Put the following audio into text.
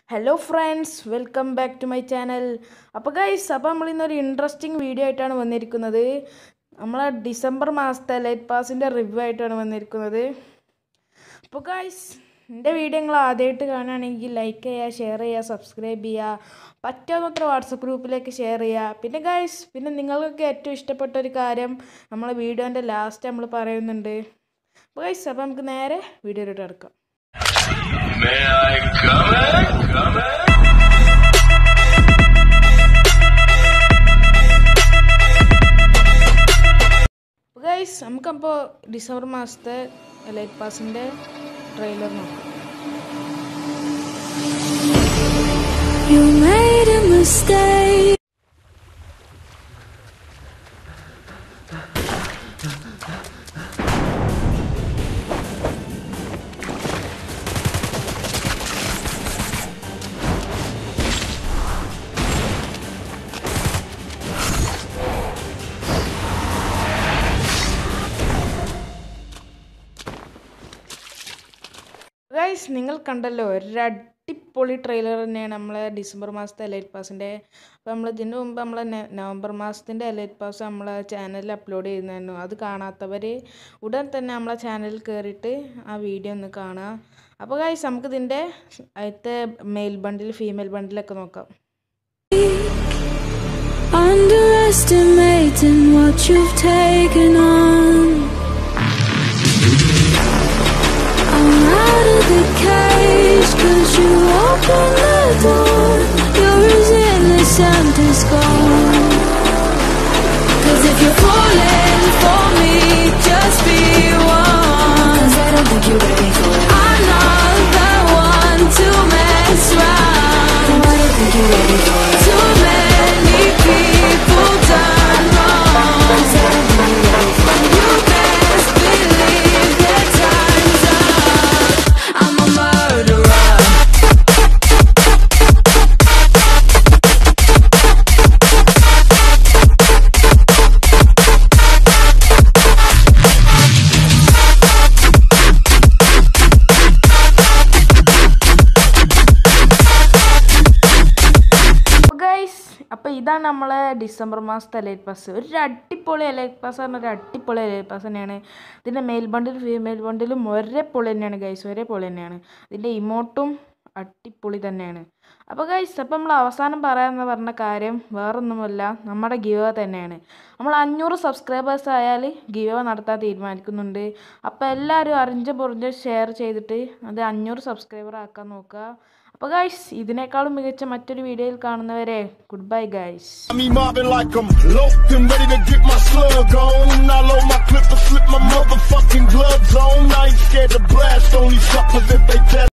Hello friends, welcome back to my channel. അപ്പോൾ guys, അപ്പോൾ നമ്മൾ ഇന്ന് ഒരു ഇൻട്രസ്റ്റിംഗ് വീഡിയോ ആയിട്ടാണ് വന്നിരിക്കുന്നത്. നമ്മൾ ഡിസംബർ മാസത്തെ ലൈറ്റ് പാസിന്റെ റിവ്യൂ ആയിട്ടാണ് വന്നിരിക്കുന്നത്. അപ്പോൾ guys, എൻ്റെ വീഡിയോ നിങ്ങൾ ആദ്യമായിട്ട് കാണുകയാണെങ്കിൽ ലൈക്ക് ചെയ്യുക, ഷെയർ ചെയ്യുക, സബ്സ്ക്രൈബ് ചെയ്യുക, പറ്റാവുന്നത്ര വാട്സപ്പ് ഗ്രൂപ്പിലേക്ക് ഷെയർ ചെയ്യുക. പിന്നെ guys, പിന്നെ നിങ്ങൾക്കൊക്കെ ഏറ്റവും ഇഷ്ടപ്പെട്ട ഒരു കാര്യം നമ്മളെ വീഡിയോൻ്റെ ലാസ്റ്റ് നമ്മൾ പറയുന്നുണ്ട്. അപ്പോൾ guys, അപ്പോൾ നമുക്ക് നേരെ വീഡിയോയിലോട്ട് കിടക്കാം. May I come in? Guys, നമുക്കപ്പോൾ ഡിസംബർ മാസത്തെ ലൈറ്റ് പാസിൻ്റെ ട്രെയിലർ നോക്കാം. You made a mistake. Guys, നിങ്ങൾ കണ്ടല്ലോ, ഒരു അടിപൊളി ട്രെയിലർ തന്നെയാണ് നമ്മളെ ഡിസംബർ മാസത്തെ ലൈറ്റ് പാസിൻ്റെ. അപ്പോൾ നമ്മൾ ഇതിന് മുമ്പ് നമ്മളെ നവംബർ മാസത്തിൻ്റെ ലൈറ്റ് പാസ് നമ്മളെ ചാനലിൽ അപ്ലോഡ് ചെയ്യുന്നതായിരുന്നു. അത് കാണാത്തവർ ഉടൻ തന്നെ നമ്മളെ ചാനലിൽ കയറിയിട്ട് ആ വീഡിയോ ഒന്ന് കാണുക. അപ്പോൾ ഗൈസ്, നമുക്കിതിൻ്റെ അടുത്ത മെയിൽ ബണ്ടിൽ ഫീമെയിൽ ബണ്ടിലൊക്കെ നോക്കാം. Underestimating what you've taken on. I'm out of the cage, 'cause you opened the door. You're as innocent as gone. 'Cause if you're falling for me, just be one. 'Cause I don't think you're ready for it. I'm not the one to mess around. No, I don't think you're ready for it. Too many people done wrong. 'Cause I don't think you're ready for it. You best believe that time's up. I'm a murderer. അപ്പോൾ ഇതാണ് നമ്മളെ December മാസത്തെ light pass. ഒരു അടിപൊളി light pass പറഞ്ഞാൽ ഒരു അടിപൊളി light pass തന്നെയാണ്. ഇതിൻ്റെ മെയിൽ ബണ്ടിലും ഫീമെയിൽ ബണ്ടിലും ഒരേ പൊളി തന്നെയാണ് ഗൈസ്, ഒരേ പൊളി തന്നെയാണ്. ഇതിൻ്റെ ഇമോട്ടും അടിപൊളി തന്നെയാണ്. അപ്പോൾ ഗൈസ്, അപ്പോൾ നമ്മൾ അവസാനം പറയാമെന്ന് പറഞ്ഞ കാര്യം വേറൊന്നുമല്ല, നമ്മുടെ ഗിവ് തന്നെയാണ്. നമ്മൾ 500 സബ്സ്ക്രൈബേഴ്സ് ആയാൽ ഗിവ് നടത്താൻ തീരുമാനിക്കുന്നുണ്ട്. അപ്പോൾ എല്ലാവരും അറിഞ്ഞ് പൊറിഞ്ഞ് ഷെയർ ചെയ്തിട്ട് അത് 500 സബ്സ്ക്രൈബർ ആക്കാൻ നോക്കുക. അപ്പോൾ ഗൈസ്, ഇതിനേക്കാളും മികച്ച മറ്റൊരു വീഡിയോയിൽ കാണുന്നവരെ good bye guys. Me mobbing like I'm locked and ready to get my slug on. I load my clip and slip my motherfucking gloves on. I ain't scared to blast, only suckers if they test.